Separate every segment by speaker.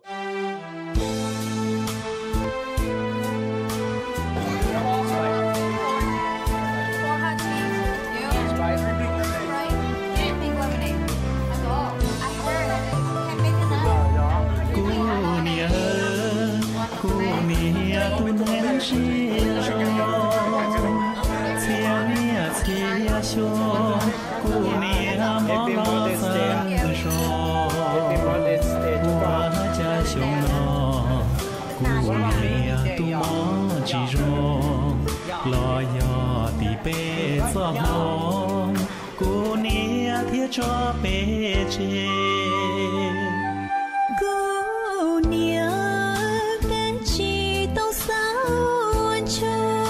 Speaker 1: lo yo ti pe cho mong cô nia thiết cho pe che
Speaker 2: cô nia cái chi tao sao cho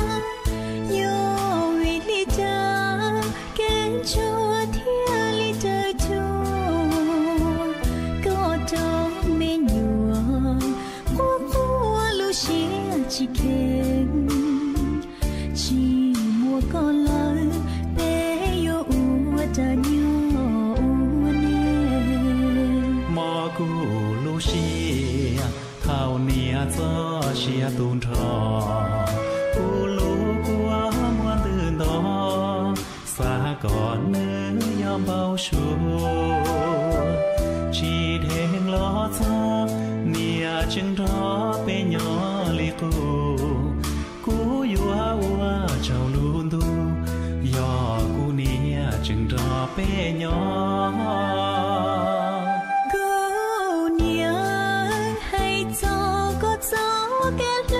Speaker 2: yo li cha cái cho thiên li trời cho có cho mê nhua cô lu xia chỉ khen chỉ mua con lời bé yêu ua ta nhớ
Speaker 1: mò cu lu xia thao nia cho xia tuôn trò cu lu qua muôn từ đó xa còn nữ yom bao số chỉ đèn lo cho nia chừng đó bé nhỏ li cu cú yua ua trâu luôn tu yo cú nia chừng đó bé nhỏ
Speaker 2: cô nia hay cho có gió cái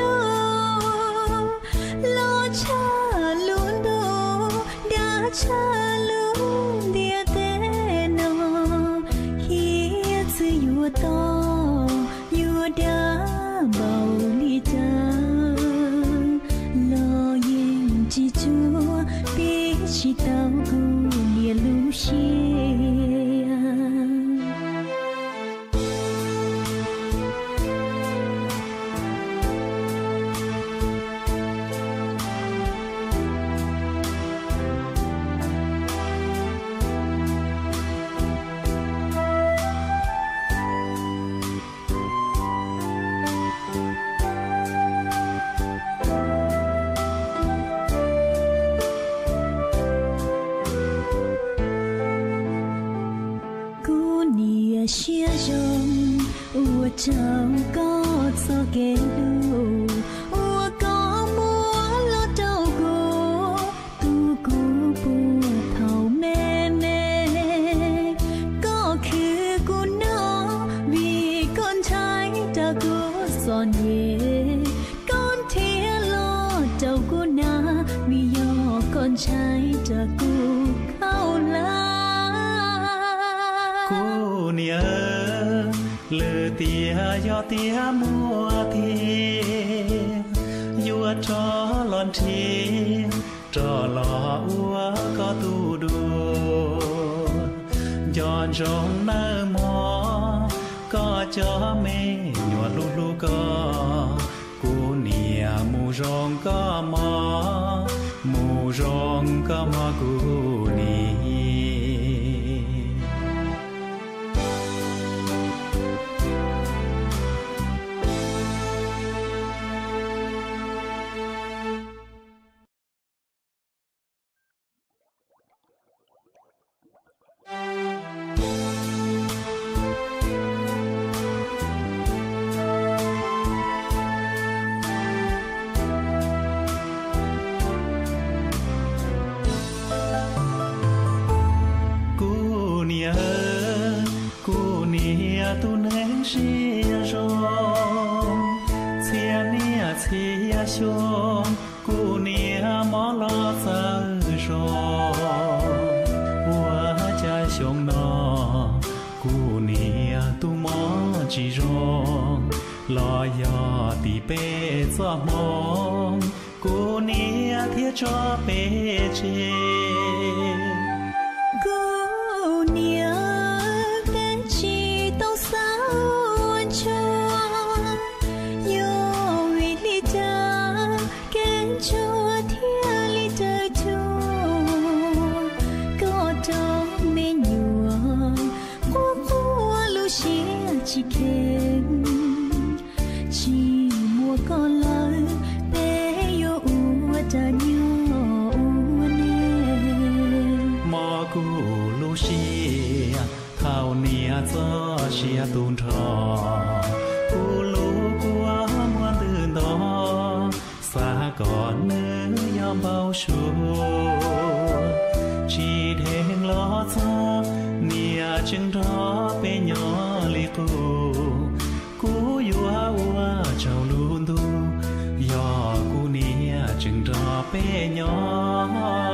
Speaker 2: lo cha luôn đồ đã cha luôn dia tên nó khi sự yua to yua đã bao ly ta chỉ chúa biết chỉ tao cũng lia lu xia xia rong ua trao có cho kẻ lu ua có mua lo trao cô tu cô bùa thầu mê mê có khứ cô nó vì con trai ta cô giòn nhẹ con thia lo trao cô na vì do con trai ta cô khao la
Speaker 1: cô nia lơ tia yo tia mua thiên yua cho lon thiên cho lò ua có tu đùa giòn rong nơ mò có cho mê nhua lu lu có cô nia mù rong có mò cô nia cô nia tu nén xia rong chia nia chia xong cô nia mò lo sa rong ua cha xong nó cô nia tu mò chỉ rong lo yo ti pe cho mong cô nia thiết cho pe che
Speaker 2: cô nia cái chi tao sao cho yo li cha cái cho thiên li trời cho có cho mê nhua cô lu xia chỉ khen
Speaker 1: thảo nia cho xia tuôn trò u lú qua muôn từ đó xa còn nữ yom bao số chỉ đèn lo cho nia chừng đó bên nhỏ li cú yua ua chào luôn tu yo cú nia chừng đó bên nhỏ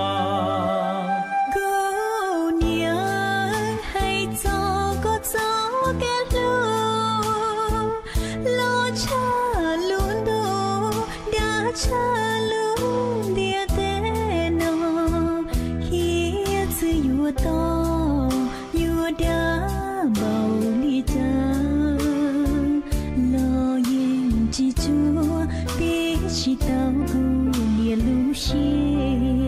Speaker 2: cô nia hay cho có gió cái lu lo cha luôn tu đã cha luôn dia thế nó khi sự yua to yua đã bao li ta lo yên chỉ chúa biết chỉ tao cô nia lu xia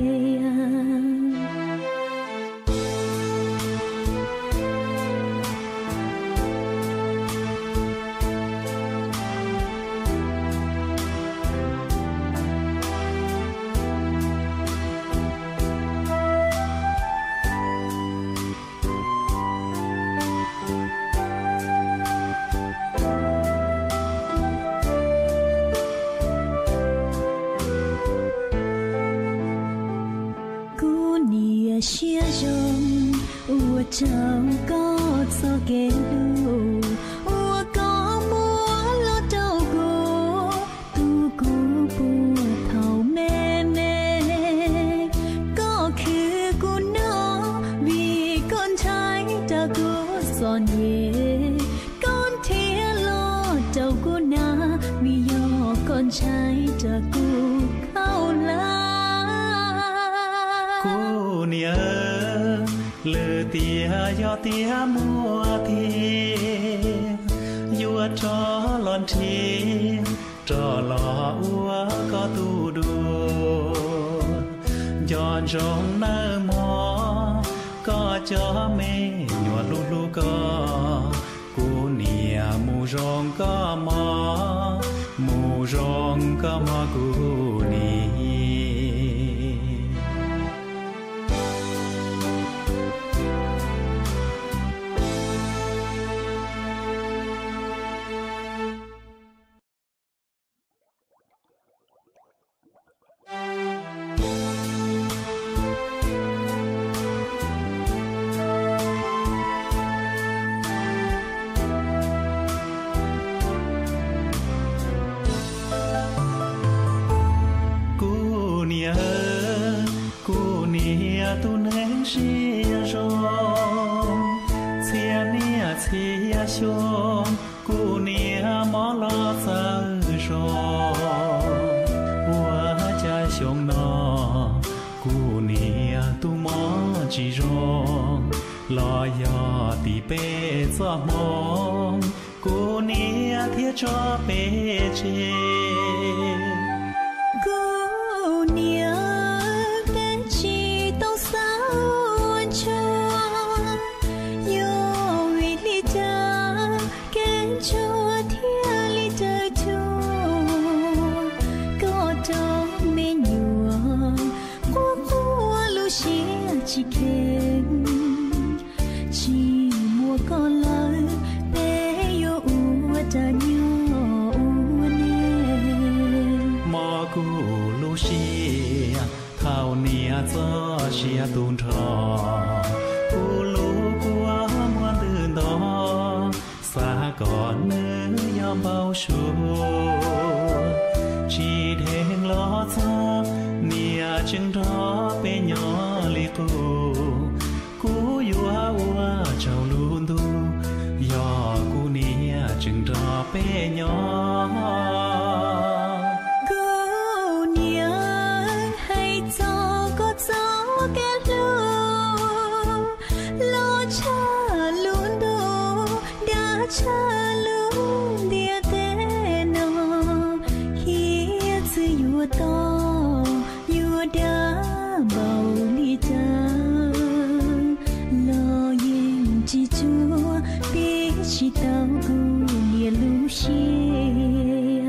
Speaker 2: xia rong ua trao có cho kẻ lu ua có múa lo trao cô tu cô bùa thầu mê mê có khi cô nó vì con trai ta cô giòn nhẹ con thia lo trao cô na vì do con trai ta cô khao la
Speaker 1: cô nia lơ tia yo tia mua tia yua cho lon chi cho lò ua có tu đùa giòn rong nơ mò có cho mê nhua lu lu có cô nia mu rong có mò cô nia cô nia tu nén xia rong chia nia chia xong cô nia mó lo sa rong ua cha xong nó cô nia tu mó chỉ rong lo yo ti pe cho mong cô nia thiết cho pe che
Speaker 2: cô nia tên chỉ tao sao cho yo vì lý cha kén cho thiên lý trời cho có cho mê nhua qua lu xia chỉ kén chỉ mua con lời bé yo ua ta nhua
Speaker 1: mò cù lu xia thảo nia cho xia tuôn trò cù lu qua muôn từ đó xa còn nữ yom bao số chỉ đèn lo cho nia chừng đó bên nhỏ li cú yua ua chào luôn tu yo cú nia chừng đó bên nhỏ
Speaker 2: cô nia hay cho có gió cái lu lo cha luôn đồ đã cha luôn dia thế nó khi sự yua to yua đã bao li ta lo yên chỉ chúa biết chỉ tao cô nia lu xia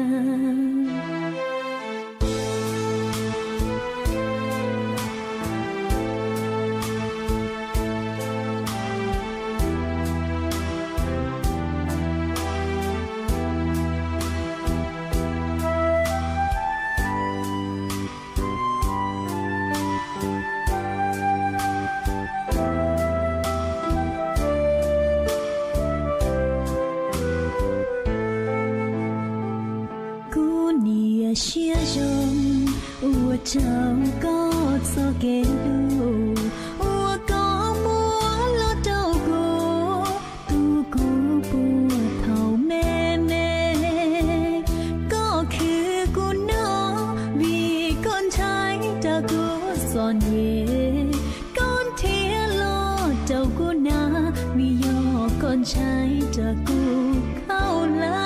Speaker 2: 月雪中，我找高草给路，我高莫了照顾，渡过波涛妹妹，ก็คือกูน้อมีคนใช้จะกูสอนเย่ก่อนเทียรอเจ้ากูนามียอก่อนใช้จะกูเข้าลา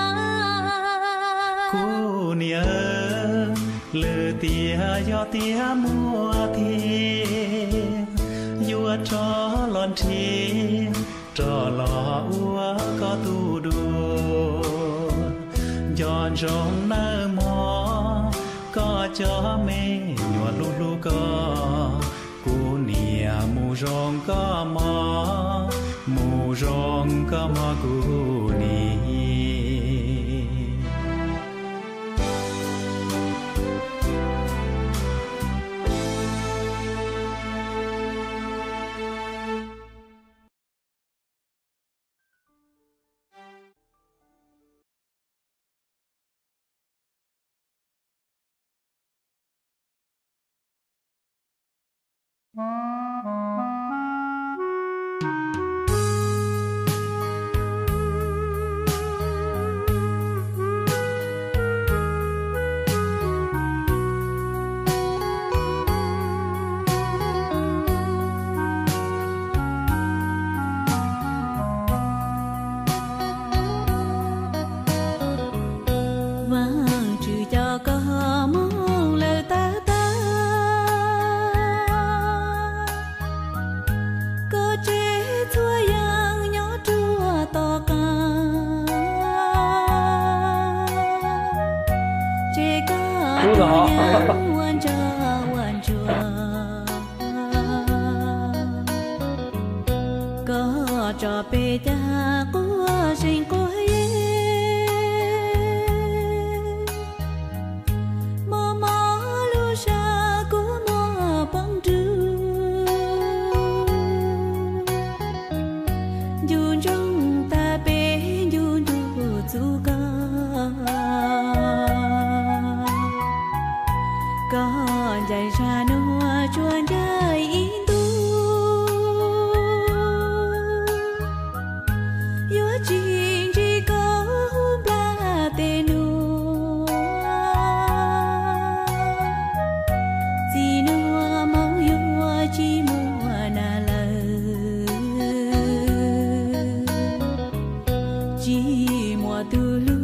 Speaker 1: nhớ lừa tia do tia mùa thiên vua cho lon chi cho lò úa có tu đùa giòn rong nơ mò có cho mê nhua lu lu có cu nia mù rong có mò cu nia
Speaker 2: cho bê cha của sinh của mò mò lu sa của mò băng trư dù trong ta bê dù dù dù có dạy ra nua chuan dạy in tu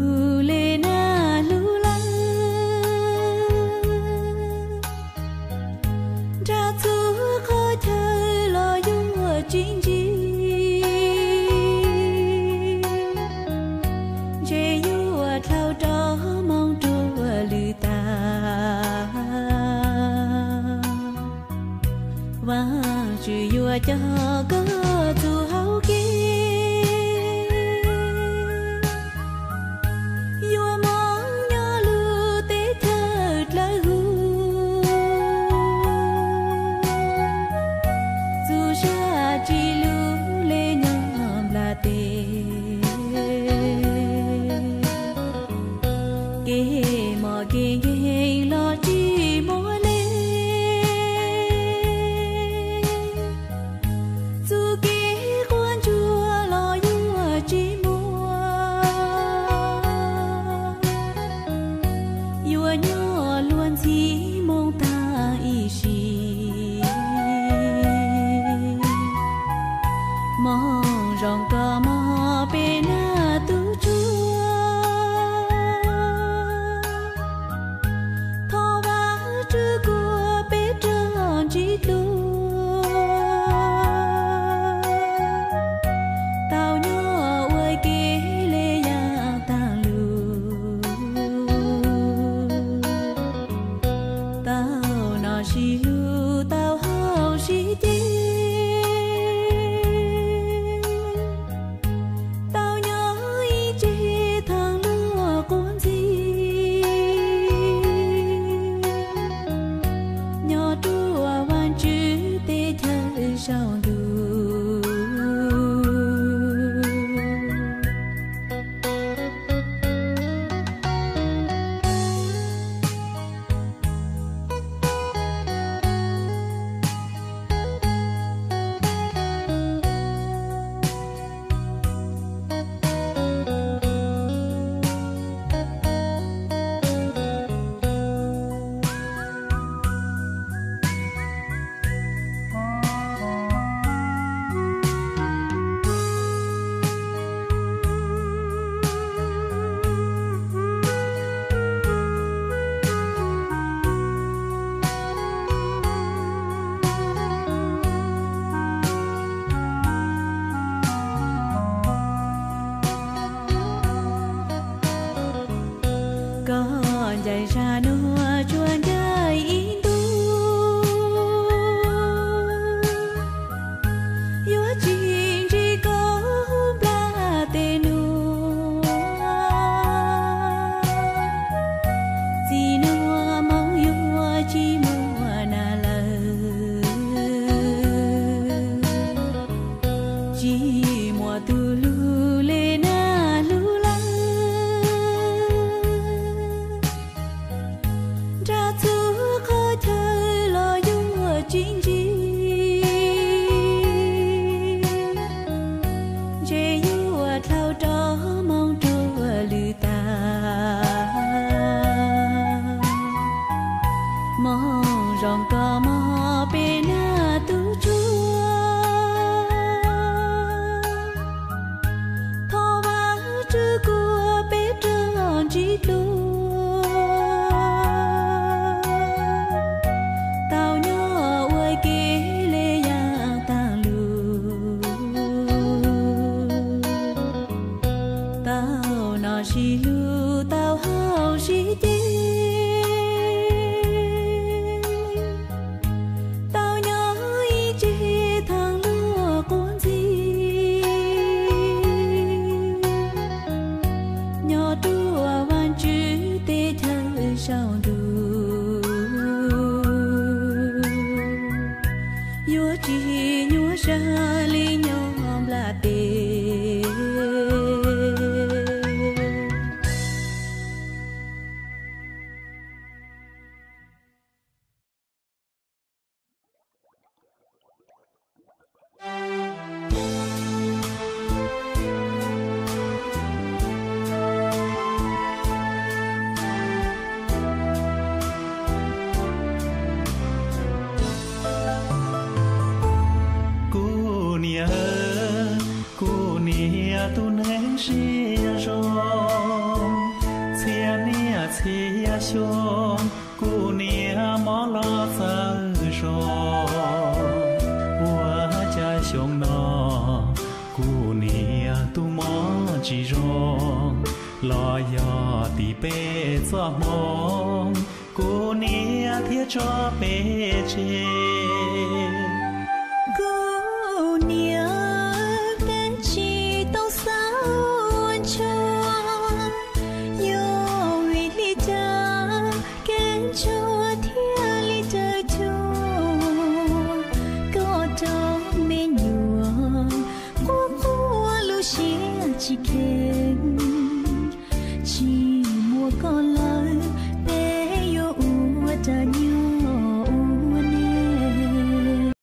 Speaker 2: chỉ mùa còn